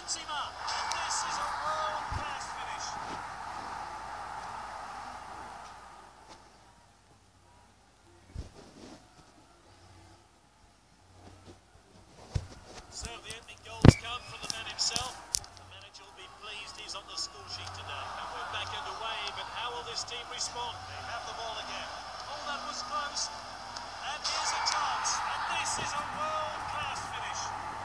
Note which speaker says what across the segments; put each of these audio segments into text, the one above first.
Speaker 1: Benzema, and this is a world-class finish. So the opening goals come from the man himself. The manager will be pleased he's on the score sheet today. And we're back underway, but how will this team respond? They have the ball again. Oh, that was close. And here's a chance. And this is a world-class finish.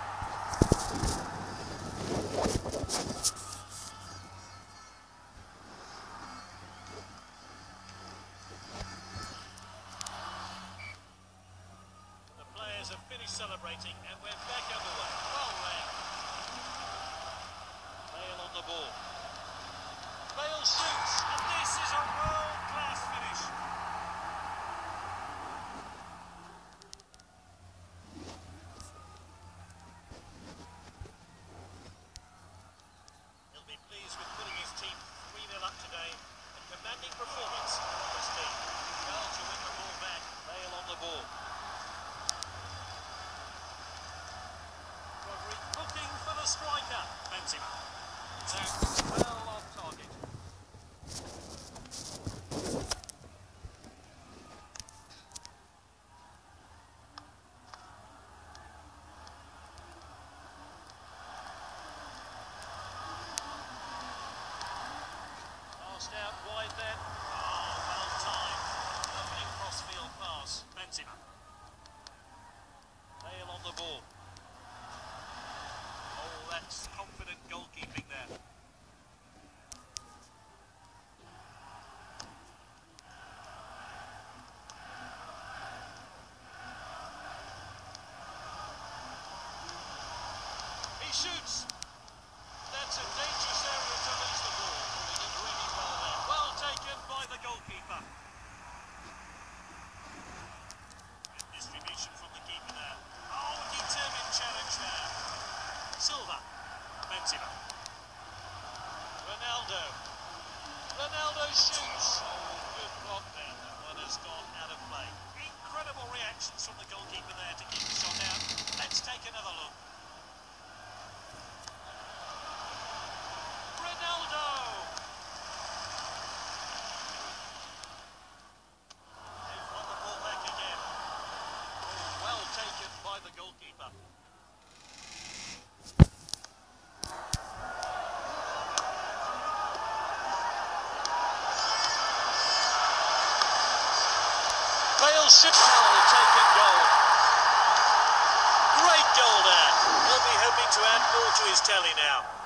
Speaker 1: The players have finished celebrating and we're back underway. Well read. Bale on the ball. Bale shoots, and this is a world-class finish. He'll be pleased with putting his team 3-0 up today. A commanding performance from his team. Well to win the ball back. Bale on the ball. Rodri looking for the striker. Benzema. So, well on target. Passed out wide then. Oh, well timed. Lovely cross-field pass. Benzema. Bale on the ball. Oh, that's confident goalkeeping there. He shoots. That's a dangerous area to lose the ball. He did really well there. Well taken by the goalkeeper. Good distribution from the keeper there. Oh, determined challenge there. Silva. Benzema. Ronaldo. Ronaldo shoots. Oh, good block there. That one has gone out of play. Incredible reactions from the goalkeeper there to keep the shot out. Let's take another look. Ronaldo! They've won the ball back again. Oh, well taken by the goalkeeper. Bale should taken goal. Great goal there. He'll be hoping to add more to his tally now.